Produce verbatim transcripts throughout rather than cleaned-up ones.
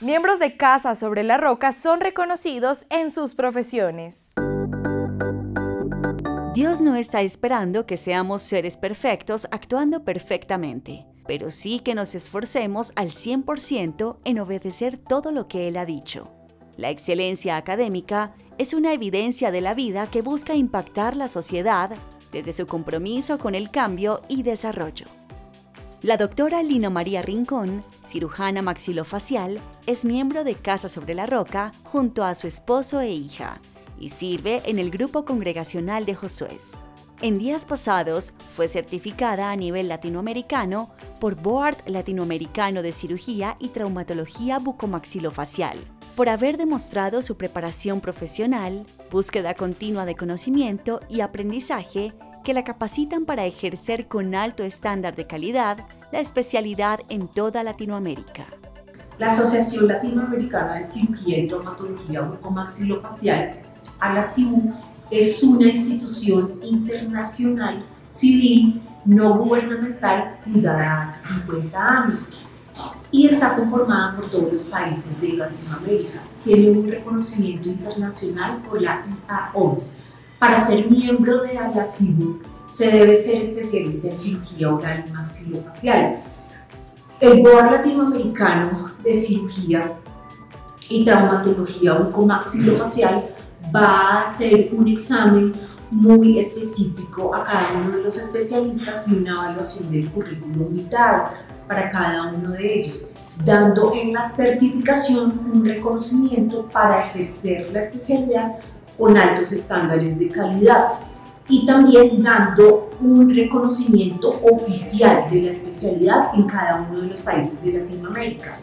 Miembros de Casa sobre la Roca son reconocidos en sus profesiones. Dios no está esperando que seamos seres perfectos actuando perfectamente, pero sí que nos esforcemos al cien por ciento en obedecer todo lo que Él ha dicho. La excelencia académica es una evidencia de la vida que busca impactar la sociedad desde su compromiso con el cambio y desarrollo. La doctora Lina María Rincón, cirujana maxilofacial, es miembro de Casa sobre la Roca junto a su esposo e hija y sirve en el grupo congregacional de Josué. En días pasados fue certificada a nivel latinoamericano por Board Latinoamericano de Cirugía y Traumatología Bucomaxilofacial, por haber demostrado su preparación profesional, búsqueda continua de conocimiento y aprendizaje que la capacitan para ejercer con alto estándar de calidad la especialidad en toda Latinoamérica. La Asociación Latinoamericana de Cirugía y Traumatología Bucomaxilofacial, A L A C I B U, es una institución internacional civil no gubernamental fundada hace cincuenta años y está conformada por todos los países de Latinoamérica. Tiene un reconocimiento internacional por la I A O M S. Para ser miembro de A L A C I B U se debe ser especialista en cirugía oral y maxilofacial. El Board Latinoamericano de Cirugía y Traumatología Bucomaxilofacial va a hacer un examen muy específico a cada uno de los especialistas y una evaluación del currículum vitae para cada uno de ellos, dando en la certificación un reconocimiento para ejercer la especialidad con altos estándares de calidad y también dando un reconocimiento oficial de la especialidad en cada uno de los países de Latinoamérica.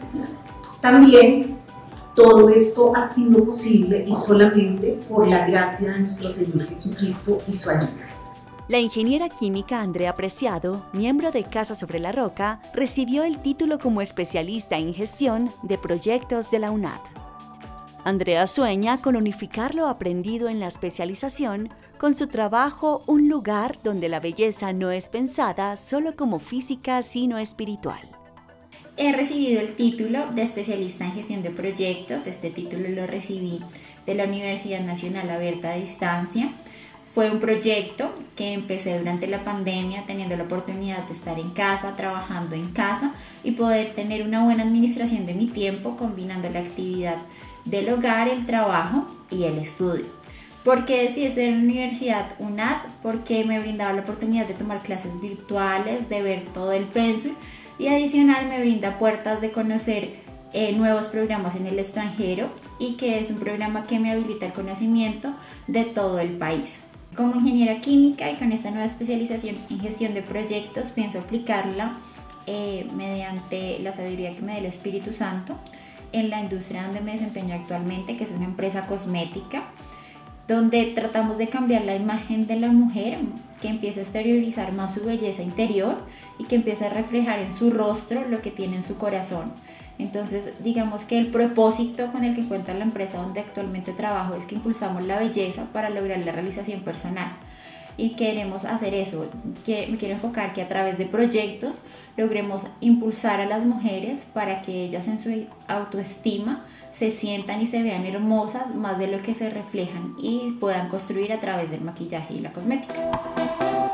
También todo esto ha sido posible y solamente por la gracia de nuestro Señor Jesucristo y su ayuda. La ingeniera química Andrea Preciado, miembro de Casa sobre la Roca, recibió el título como especialista en gestión de proyectos de la U N A D. Andrea sueña con unificar lo aprendido en la especialización con su trabajo, un lugar donde la belleza no es pensada solo como física, sino espiritual. He recibido el título de especialista en gestión de proyectos. Este título lo recibí de la Universidad Nacional Abierta a Distancia. Fue un proyecto que empecé durante la pandemia, teniendo la oportunidad de estar en casa, trabajando en casa y poder tener una buena administración de mi tiempo, combinando la actividad del hogar, el trabajo y el estudio. ¿Por qué decidí estudiar en la Universidad U N A D? Porque me brindaba la oportunidad de tomar clases virtuales, de ver todo el pensum y adicional me brinda puertas de conocer eh, nuevos programas en el extranjero y que es un programa que me habilita el conocimiento de todo el país. Como ingeniera química y con esta nueva especialización en gestión de proyectos pienso aplicarla eh, mediante la sabiduría que me dé el Espíritu Santo en la industria donde me desempeño actualmente, que es una empresa cosmética, donde tratamos de cambiar la imagen de la mujer, que empieza a exteriorizar más su belleza interior y que empieza a reflejar en su rostro lo que tiene en su corazón. Entonces, digamos que el propósito con el que cuenta la empresa donde actualmente trabajo es que impulsamos la belleza para lograr la realización personal. Y queremos hacer eso, que me quiero enfocar que a través de proyectos logremos impulsar a las mujeres para que ellas en su autoestima se sientan y se vean hermosas más de lo que se reflejan y puedan construir a través del maquillaje y la cosmética.